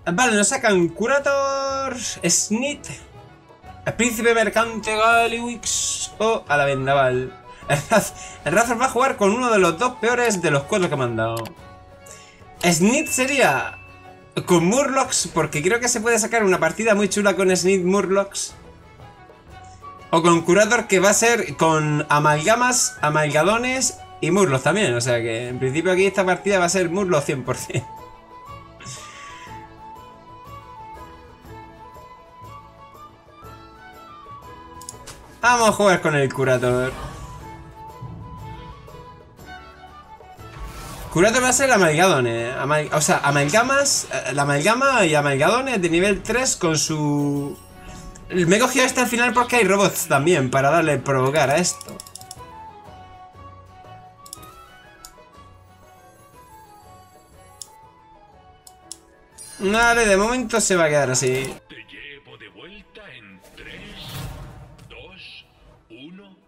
Vale, nos sacan Curator, Snit, el Príncipe Mercante Galiwix o a la Vendaval. El Razor va a jugar con uno de los dos peores de los 4 que me han dado. Snit sería con Murlocs, porque creo que se puede sacar una partida muy chula con Snit Murlocs. O con Curator, que va a ser con Amalgamas, Amalgadones y Murlocs también. O sea que en principio aquí esta partida va a ser Murlocs 100%. Vamos a jugar con el Curator. Curator va a ser Amalgadones. O sea, Amalgamas, la Amalgama y Amalgadones de nivel 3 con su... Me he cogido este al final porque hay robots también para darle provocar a esto. Vale, de momento se va a quedar así. Te llevo de vuelta en 3, 2, 1.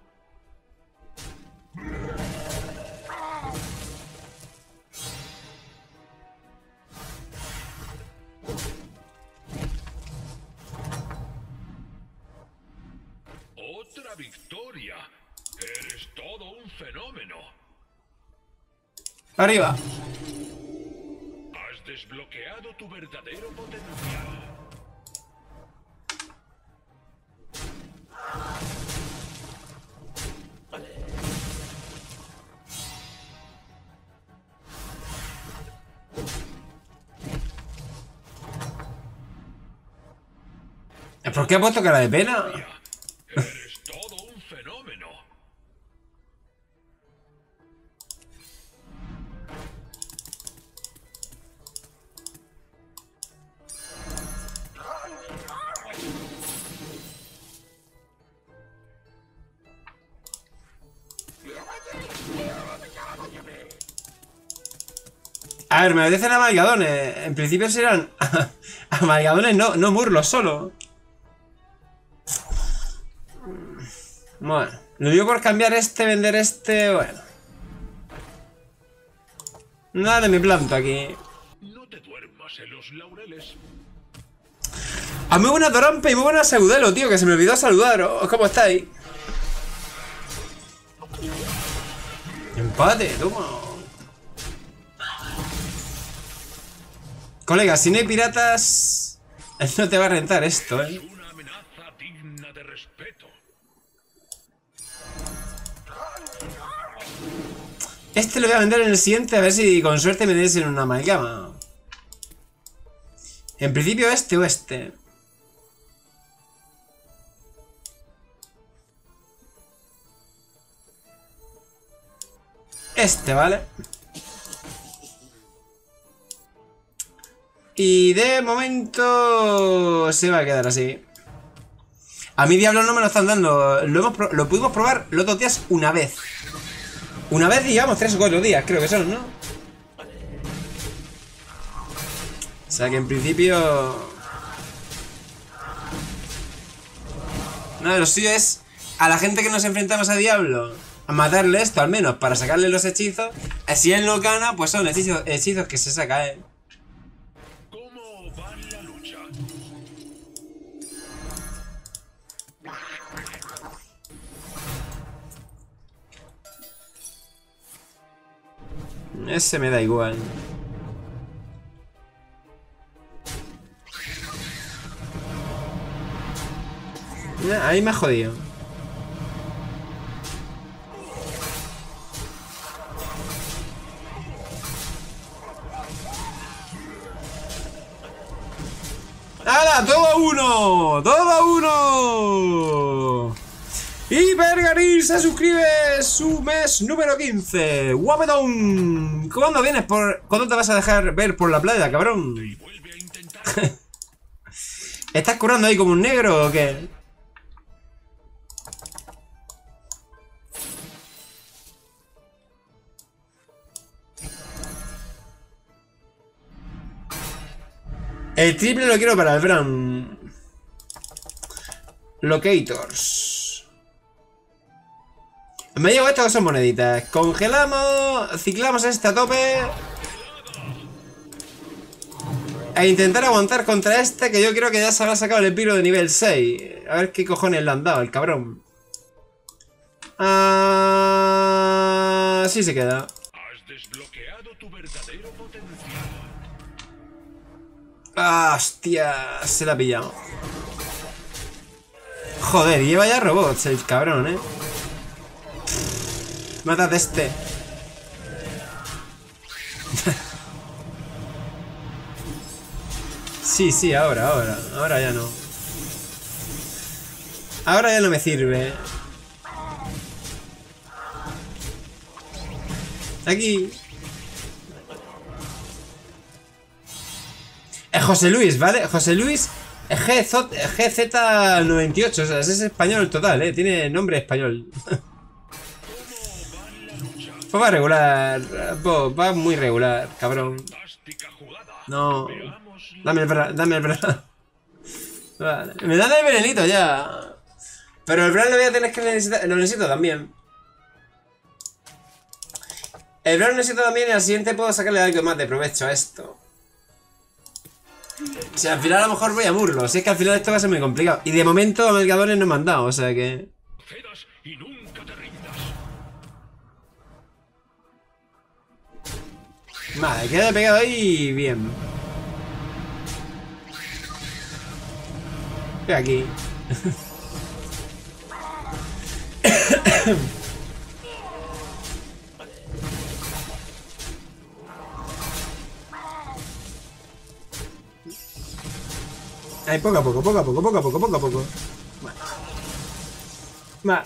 Otra victoria. Eres todo un fenómeno. Arriba. Has desbloqueado tu verdadero potencial. ¿Por qué ha puesto cara de pena? Eres todo un fenómeno. A ver, me obedecen amalgadones. En principio serán amalgadones, no Murlos solo. Bueno, lo digo por cambiar este, vender este, bueno. Nada, me planto aquí. No te duermas en los laureles. Ah, muy buena Torampe y muy buena Seudelo, tío, que se me olvidó saludar. ¿Cómo estáis? Empate, toma. Colega, si no hay piratas, no te va a rentar esto, Es una amenaza digna de respeto. Este lo voy a vender en el siguiente, a ver si con suerte me des en una amalgama. En principio este o este. Este, ¿vale? Y de momento se va a quedar así. A mí Diablo no me lo están dando. Lo pudimos probar los 2 días una vez. Una vez, digamos, 3 o 4 días, creo que son, ¿no? O sea que en principio... No, lo suyo es a la gente que nos enfrentamos a Diablo, a matarle esto al menos, para sacarle los hechizos. Si él no gana, pues son hechizos que se saca, ¿Cómo va la lucha? Ese me da igual. Ahí me ha jodido. ¡Hala! ¡Todo a uno! ¡Todo a uno! Y Bergarín se suscribe su mes número 15. ¡Guapetón! ¿Cuándo vienes por...? ¿Cuándo te vas a dejar ver por la playa, cabrón? Y vuelve a intentar. ¿Estás curando ahí como un negro o qué? El triple lo quiero para el Bran. Locators. Me llevo esto que son moneditas. Congelamos. Ciclamos este a tope. A intentar aguantar contra este, que yo creo que ya se habrá sacado el Epiro de nivel 6. A ver qué cojones le han dado, el cabrón. Sí se queda. Has desbloqueado tu verdadero potencial. Hostia, se la ha pillado. Joder, lleva ya robots el cabrón, Mátate este. Sí, ahora ya no. Ahora ya no me sirve. Aquí. José Luis, ¿vale? José Luis GZ98, o sea, es español total, tiene nombre español. Pues va regular, va muy regular, cabrón. No, dame el bra. Vale. Me dan el venenito ya. Pero el bra lo voy a tener que necesitar, lo necesito también. El bra lo necesito también y al siguiente puedo sacarle algo más de provecho a esto. O sea, al final a lo mejor voy a Murlo. Si es que al final esto va a ser muy complicado. Y de momento amalgadores no me han dado, o sea que... Y nunca te rindas. Vale, queda pegado ahí bien. Ve aquí. Ahí, poco a poco. Vale. Vale.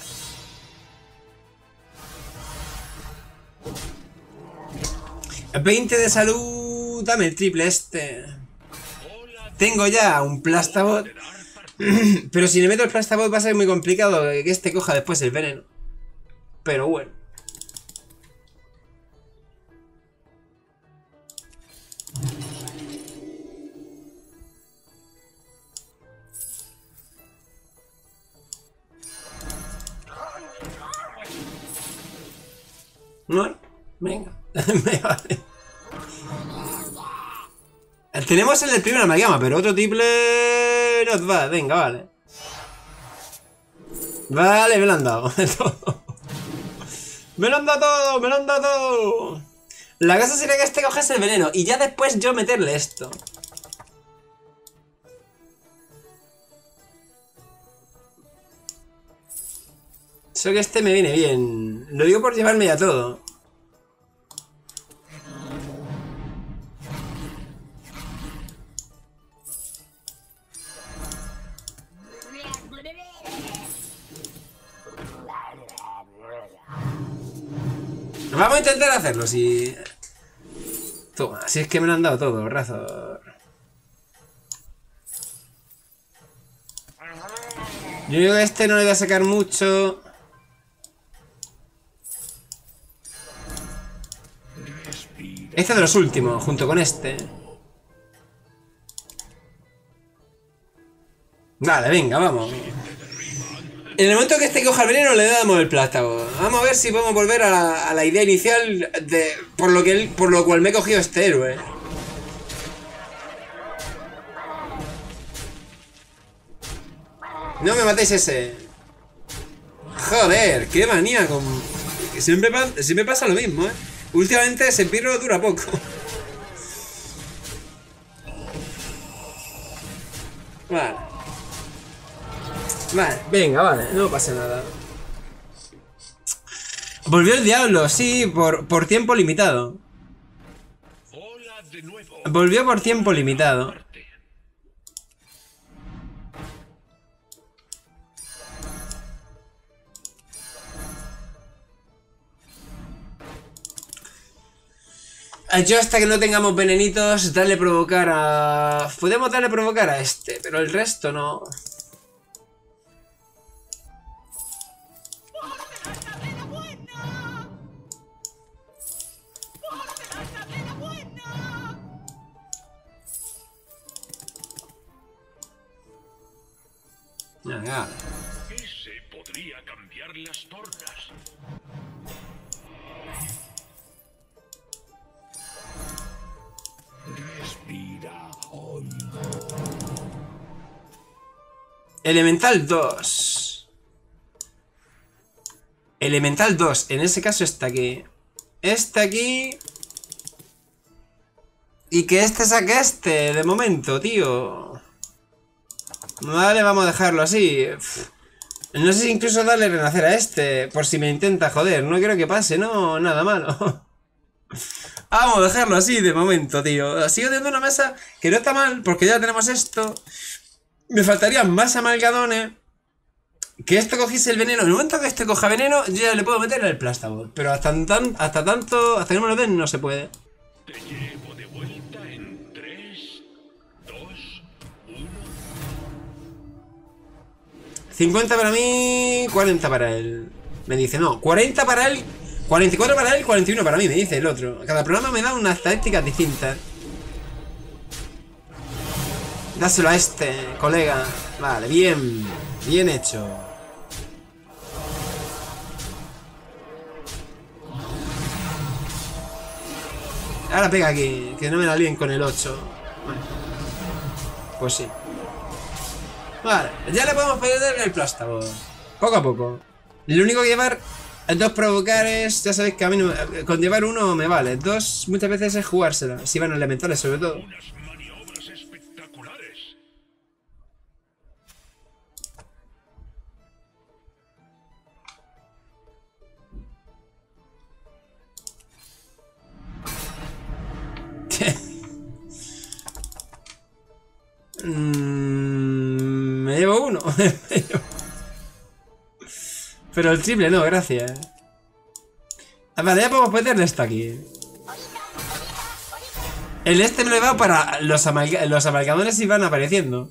20 de salud. Dame el triple este. Tengo ya un Plastabot. Pero si le meto el Plastabot va a ser muy complicado que este coja después el veneno. Pero bueno. No, venga. Me vale. Tenemos el del primer amalgama, pero otro triple nos va. Venga, vale. Vale, me lo han dado. Me lo han dado todo. La cosa sería que este coges el veneno y ya después yo meterle esto. Eso que este me viene bien. Lo digo por llevarme ya todo. Vamos a intentar hacerlo, si... Toma, si es que me lo han dado todo, Razor. Yo digo que a este no le voy a sacar mucho. Este de los últimos, junto con este. Vale, venga, vamos. En el momento que este coja el veneno le damos el plátago. Vamos a ver si podemos volver a la idea inicial de por lo cual me he cogido este héroe. No me matéis ese. Joder, qué manía con... Siempre pasa lo mismo, Últimamente ese pirro dura poco. Vale. Vale, venga, vale, no pasa nada. Volvió el diablo, sí, por tiempo limitado. Volvió por tiempo limitado. Yo hasta que no tengamos venenitos, darle provocar a... Podemos darle provocar a este, pero el resto no. Venga. Ese podría cambiar las tornas. Respira. Elemental 2. Elemental 2. En ese caso está aquí. Este aquí. Y que este saque este, de momento, tío. Vale, vamos a dejarlo así. No sé si incluso darle renacer a este. Por si me intenta joder. No quiero que pase, no, nada malo. Vamos a dejarlo así de momento, tío. Sigo teniendo una mesa que no está mal, porque ya tenemos esto. Me faltarían más amalgadones. Que esto cogiese el veneno. En el momento que este coja veneno, yo ya le puedo meter el plástago. Pero hasta que no me lo den, no se puede. Te llevo de vuelta en 3, 2, 1. 50 para mí, 40 para él. Me dice, no, 40 para él, 44 para él, 41 para mí, me dice el otro. Cada programa me da unas estadísticas distintas. Dáselo a este, colega. Vale, bien. Bien hecho. Ahora pega aquí, que no me la líen con el 8. Bueno, pues sí. Vale, ya le podemos perder el plástago. Poco a poco. Lo único que llevar 2 provocares, ya sabéis que a mí no, con llevar 1 me vale. 2 muchas veces es jugársela. Si van elementales sobre todo. Unas maniobras espectaculares. Me llevo 1. Pero el triple no, gracias. Vale, ya podemos meterle esto aquí. El este me lo he llevado para los amalgadones y van apareciendo.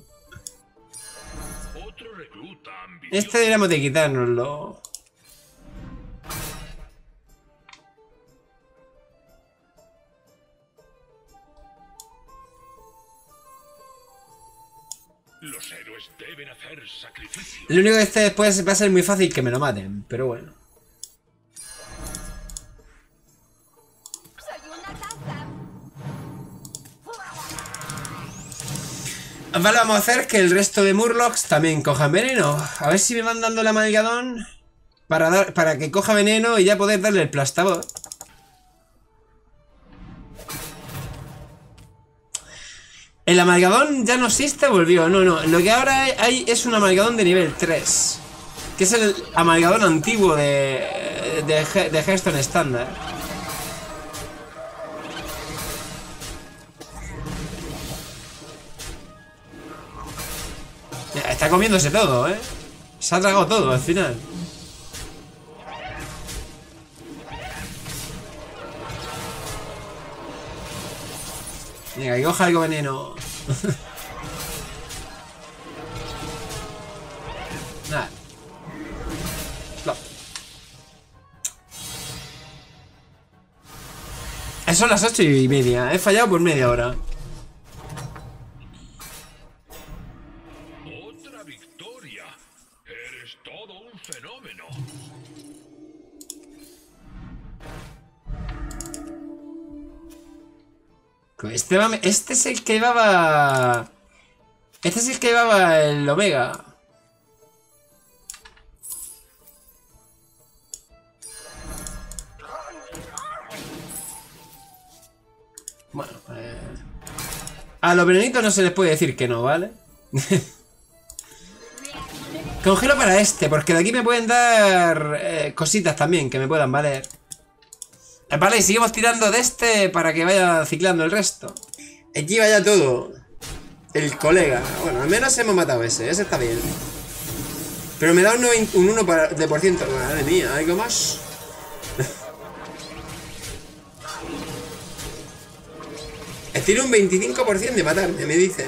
Otro recluta ambicioso. Este deberíamos de quitárnoslo. Los héroes deben hacer sacrificios. Lo único que este después va a ser muy fácil que me lo maten, pero bueno. Soy una taza. Vale, vamos a hacer que el resto de Murlocs también cojan veneno. A ver si me van dando el amalgadón para que coja veneno y ya poder darle el plástago. El amalgadón ya no existe, volvió. No, no. Lo que ahora hay es un amalgadón de nivel 3. Que es el amalgadón antiguo de Hearthstone estándar. Está comiéndose todo, ¿eh? Se ha tragado todo al final. Venga, que coja algo veneno. Nada. No. Son las 8:30. He fallado por media hora. Otra victoria. Eres todo un fenómeno. Este es el que llevaba... Este es el que llevaba el Omega. Bueno, a los venenitos no se les puede decir que no, ¿vale? Congelo para este, porque de aquí me pueden dar cositas también que me puedan valer. Vale, y seguimos tirando de este para que vaya ciclando el resto. Aquí vaya todo. El colega. Bueno, al menos hemos matado ese está bien. Pero me da un 1% de por ciento. Madre mía, ¿algo más? Tiene un 25% de matarme, me dice.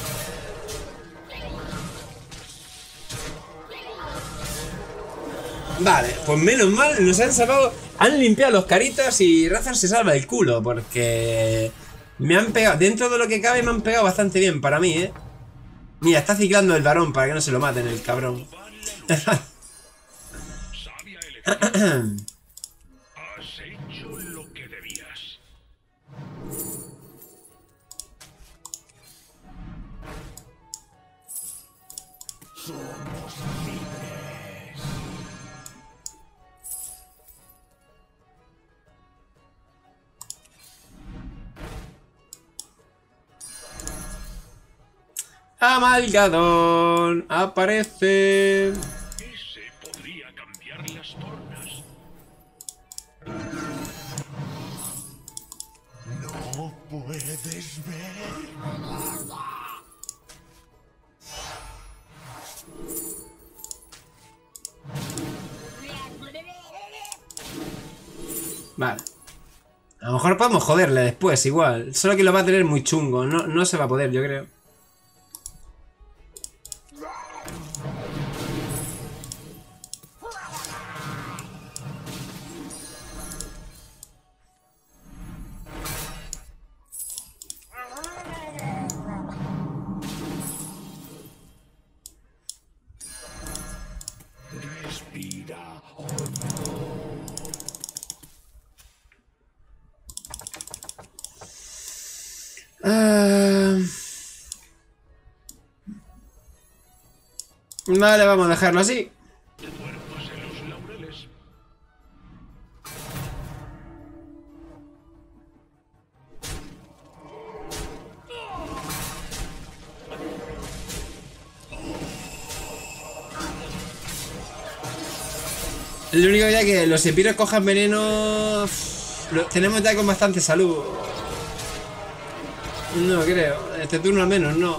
Vale, pues menos mal, nos han salvado. Han limpiado los caritos y Razor se salva el culo. Porque me han pegado, dentro de lo que cabe me han pegado bastante bien para mí, ¿eh? Mira, está ciclando el varón para que no se lo maten el cabrón. Sabia elección. Has hecho lo que debías. Amalgadón aparece. Ese podría cambiar las tornas. No puedes ver. Vale. A lo mejor podemos joderle después, igual. Solo que lo va a tener muy chungo. No se va a poder, yo creo. Respira. Vale, vamos a dejarlo así. Te duermas en los laureles. Lo único ya que los epiros cojan veneno. Lo tenemos ya con bastante salud. No creo. Este turno al menos no.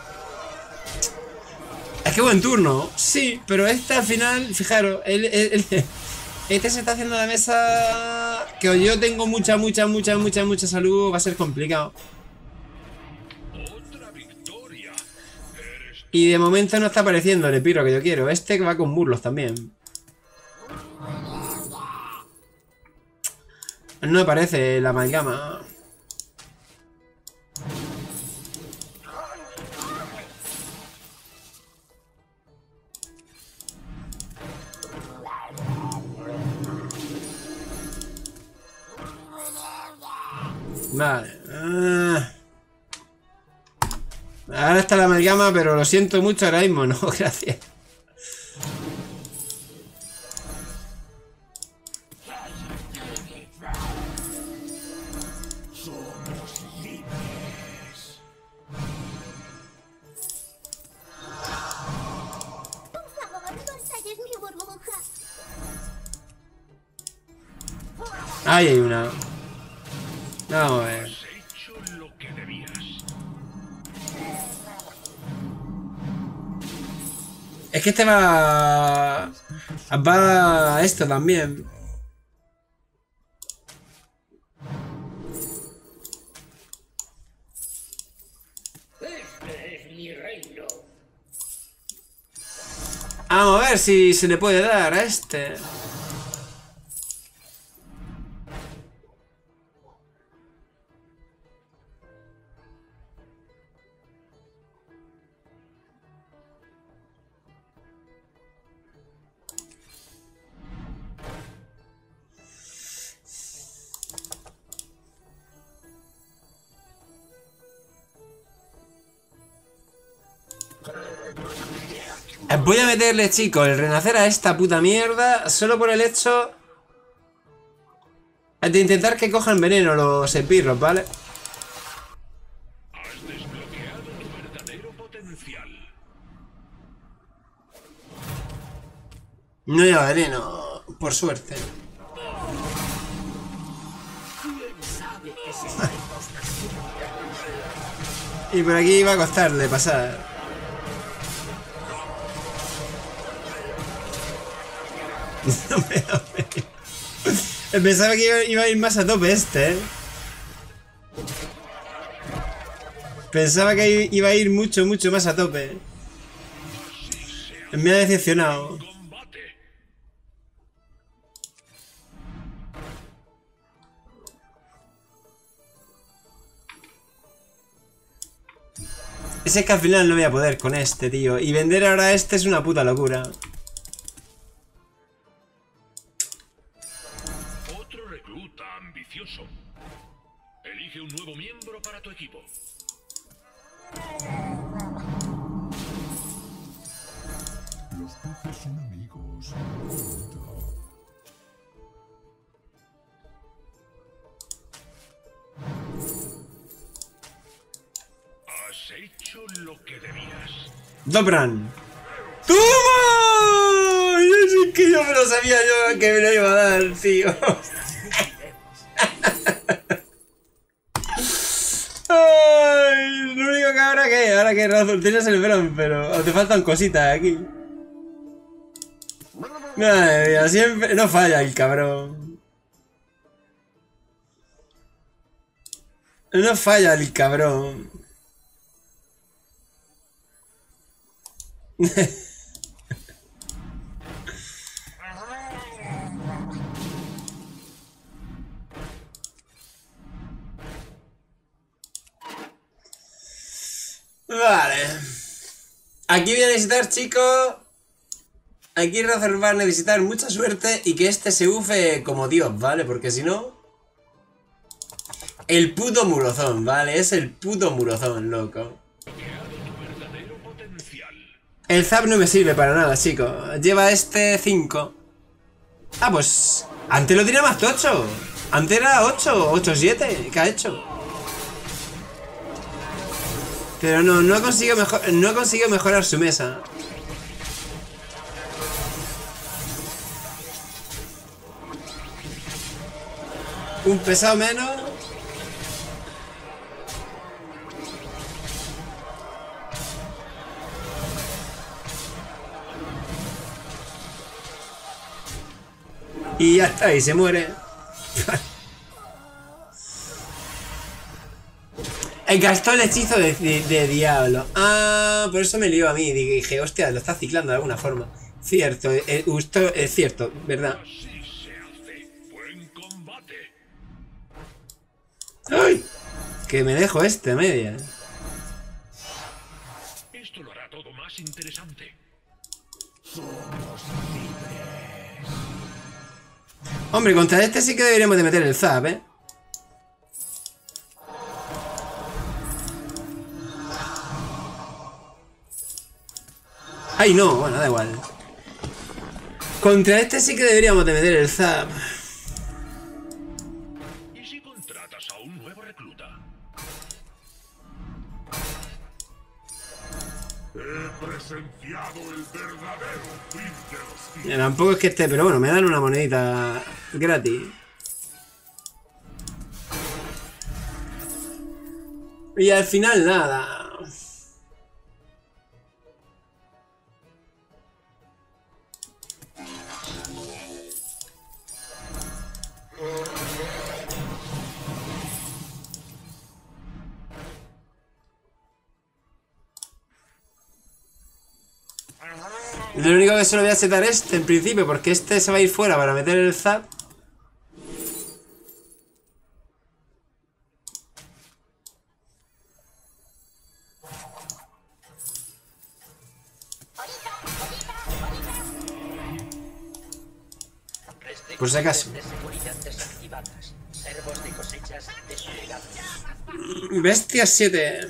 Es que buen turno. Sí, pero este al final, fijaros, este se está haciendo la mesa. Que o yo tengo mucha salud. Va a ser complicado. Otra victoria. Eres Y de momento no está apareciendo el epiro que yo quiero. Este que va con burlos también. No aparece la amalgama. Vale. Ahora está la amalgama, pero lo siento mucho ahora mismo. No, gracias. Ahí hay una. Vamos a ver. has hecho lo que debías. Es que este va... Va a esto también. Este es mi reino. Vamos a ver si se le puede dar a este. Voy a meterle, chicos, el renacer a esta puta mierda solo por el hecho de intentar que cojan veneno los espirros, ¿vale? Has desbloqueado tu verdadero potencial. No lleva veneno, por suerte. Y por aquí va a costarle pasar. Pensaba que iba a ir más a tope este, ¿eh? Pensaba que iba a ir mucho más a tope. Me ha decepcionado. Combate. Es que al final no voy a poder con este, tío. Y vender ahora a este es una puta locura. Otro recluta ambicioso. Elige un nuevo miembro para tu equipo. Has hecho lo que debías. Dobran. ¡Toma! Es que yo me lo sabía yo que me lo iba a dar, tío. Ay, lo único que ahora que Razor tienes el Bron, pero te faltan cositas aquí. Madre mía, siempre no falla el cabrón. No falla el cabrón. Vale. Aquí voy a necesitar, chicos. Aquí Razor va a necesitar mucha suerte y que este se ufe como Dios, ¿vale? Porque si no... El puto murozón, ¿vale? Es el puto murozón, loco. El zap no me sirve para nada, chicos. Lleva este 5. Ah, pues... Antes lo tenía más tocho. Antes era 8, 8-7. ¿Qué ha hecho? Pero no ha conseguido mejorar su mesa. Un pesado menos. Y ya está, y se muere. Gastó el hechizo de diablo. Ah, por eso me lió a mí. Dije, hostia, lo está ciclando de alguna forma. Cierto, esto es cierto, ¿verdad? Así se hace. Buen combate. ¡Ay! Que me dejo este a media. Esto lo hará todo más interesante. Hombre, contra este sí que deberíamos de meter el zap, ¿eh? ¡Ay, no! Bueno, da igual. Contra este sí que deberíamos de meter el zap. ¿Y si contratas a un nuevo recluta? He presenciado el verdadero fin de los días. Tampoco es que esté, pero bueno, me dan una monedita gratis. Y al final nada. Lo único que solo voy a setar este en principio, porque este se va a ir fuera para meter el zap. Por si acaso. Bestia 7.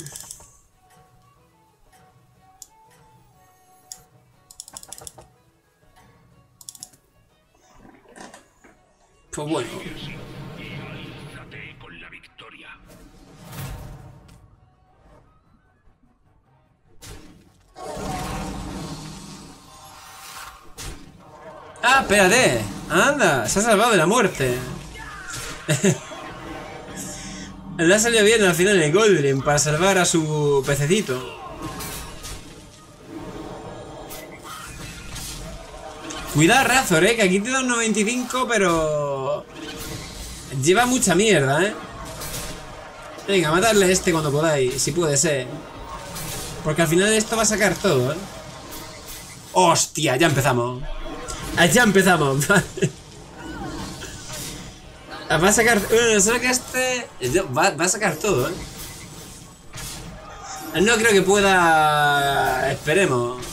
Pues bueno. Y alízate con la victoria. ¡Ah, espérate! ¡Anda! Se ha salvado de la muerte. Le ha salido bien al final el Goldrim para salvar a su pececito. Cuidado, Razor, que aquí te da un 95, pero... lleva mucha mierda, Venga, matadle a este cuando podáis, si puede ser. Porque al final esto va a sacar todo, ¡Hostia! Ya empezamos. Ya empezamos. Va a sacar... Bueno, solo que este... Va a sacar todo, No creo que pueda... Esperemos.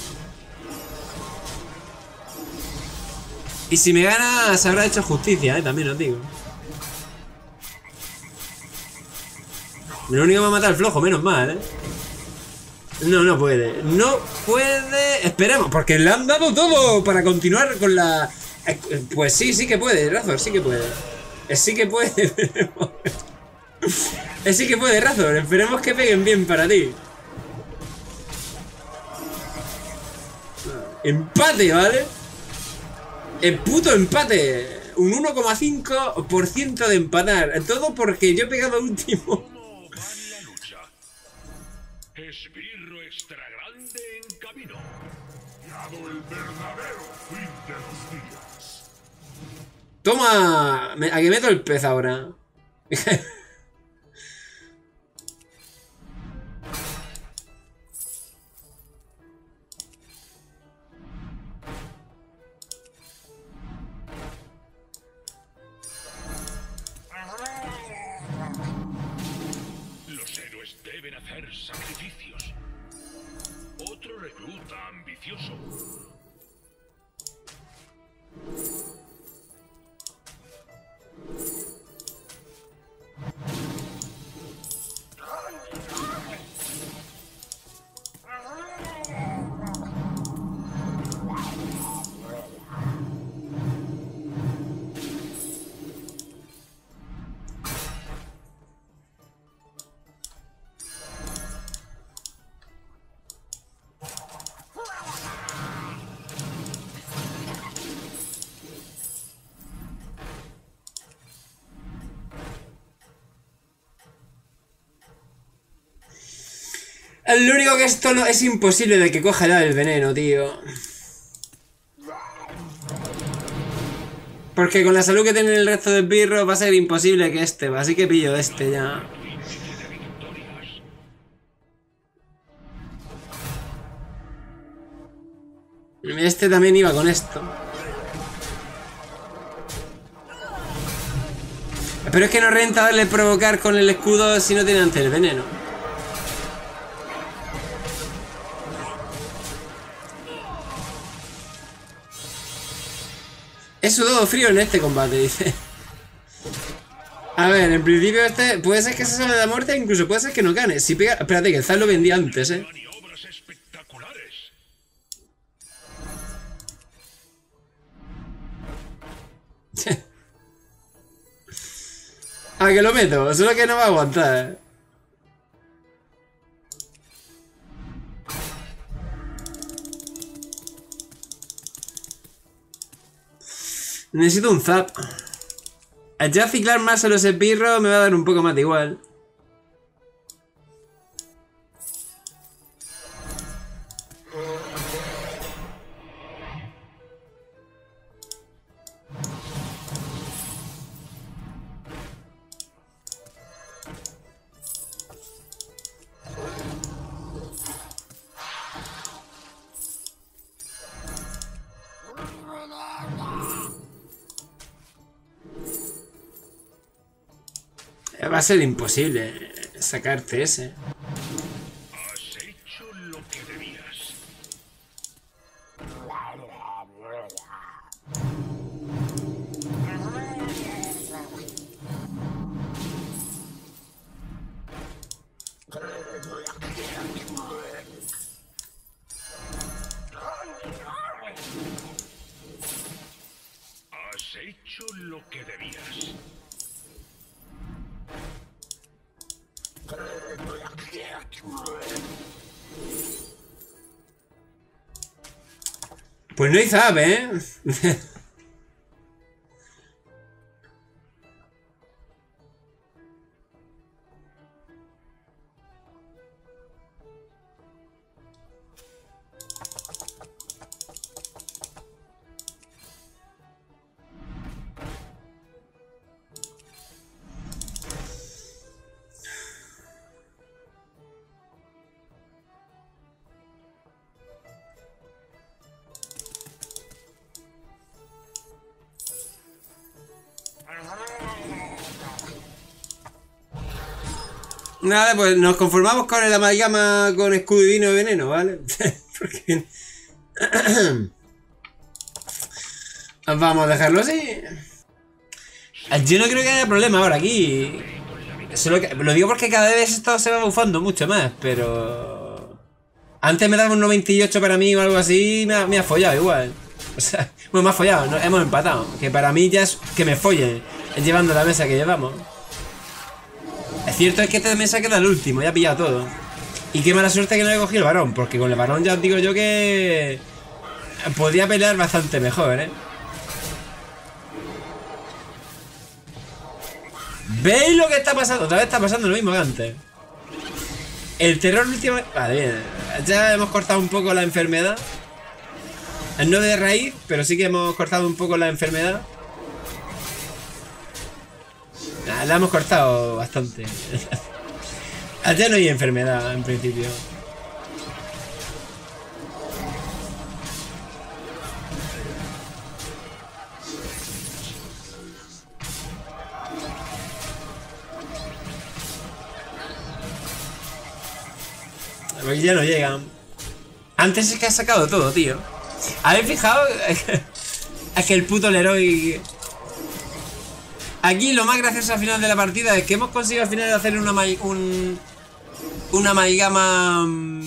Y si me gana, se habrá hecho justicia, también os digo. Lo único que me va a matar el flojo, menos mal, No, no puede. No puede. Esperemos, porque le han dado todo para continuar con la... Pues sí, sí que puede, Razor, sí que puede. Sí que puede. Sí que puede, Razor. Esperemos que peguen bien para ti. Empate, ¿vale? El puto empate. Un 1,5% de empatar. Todo porque yo he pegado último. ¿Cómo va la lucha? Esbirro extra grande en camino. Llegado el verdadero fin de los días. Toma. A que meto el pez ahora. Los héroes deben hacer sacrificios. Otro recluta ambicioso. Lo único que esto no es imposible de que coja ya el veneno, tío. Porque con la salud que tiene el resto de birros va a ser imposible que este, así que pillo este ya. Este también iba con esto. Pero es que no renta darle provocar con el escudo si no tiene antes el veneno. He sudado frío en este combate, dice. A ver, en principio este puede ser que se salga de la muerte, incluso puede ser que no gane. Si pega... Espérate, que el Zaz lo vendía antes, Maniobras espectaculares. A que lo meto, solo que no va a aguantar. Necesito un zap. Ya ciclar más a los esbirros me va a dar un poco más de igual. Va a ser imposible sacarte ese. Has hecho lo que debías. Has hecho lo que debías. Pues no hay zap, ¿eh? Nada, pues nos conformamos con el amalgama con escudo divino de veneno, ¿vale? Porque... Vamos a dejarlo así. Yo no creo que haya problema ahora aquí. Solo que, lo digo porque cada vez esto se va bufando mucho más, pero... Antes me daba un 98 para mí o algo así, me ha follado igual. O sea, bueno, me ha follado, ¿no? Hemos empatado. Que para mí ya es que me follen, llevando la mesa que llevamos. Es cierto es que esta mesa queda el último, ya ha pillado todo. Y qué mala suerte que no he cogido el varón, porque con el varón ya os digo yo que podría pelear bastante mejor, ¿eh? ¿Veis lo que está pasando? Otra vez está pasando lo mismo que antes. El terror último... Vale, bien. Ya hemos cortado un poco la enfermedad. No de raíz, pero sí que hemos cortado un poco la enfermedad. La hemos cortado bastante. Ya no hay enfermedad, en principio. Porque ya no llegan. Antes es que ha sacado todo, tío. ¿Habéis fijado? Es que el puto Leroy... Aquí lo más gracioso al final de la partida es que hemos conseguido al final hacer una amalgama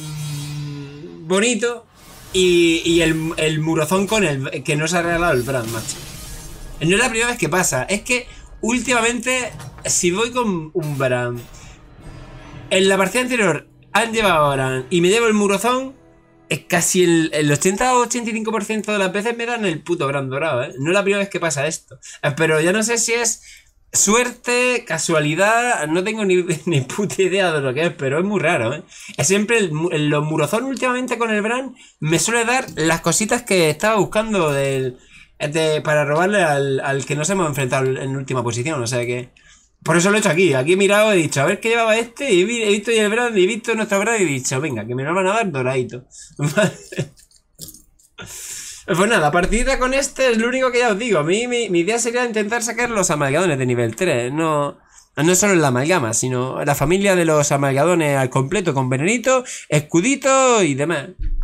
bonito y el murozón con el que no se ha regalado el Brand, macho. No es la primera vez que pasa, es que últimamente si voy con un Brand, en la partida anterior han llevado a Brand y me llevo el murozón, es casi el 80 o 85% de las veces me dan el puto Brand dorado, ¿eh? No es la primera vez que pasa esto. Pero ya no sé si es suerte, casualidad, no tengo ni puta idea de lo que es, pero es muy raro, ¿eh? Es siempre los murozón últimamente con el Brand me suele dar las cositas que estaba buscando para robarle al que nos hemos enfrentado en última posición, o sea que... Por eso lo he hecho aquí. Aquí he mirado y he dicho, a ver qué llevaba este. Y he visto el Brand y he visto nuestro Brand y he dicho, venga, que me lo van a dar doradito. Pues nada, partida con este es lo único que ya os digo. A mí mi idea sería intentar sacar los amalgadones de nivel 3. No solo la amalgama, sino la familia de los amalgadones al completo con venenito, escudito y demás.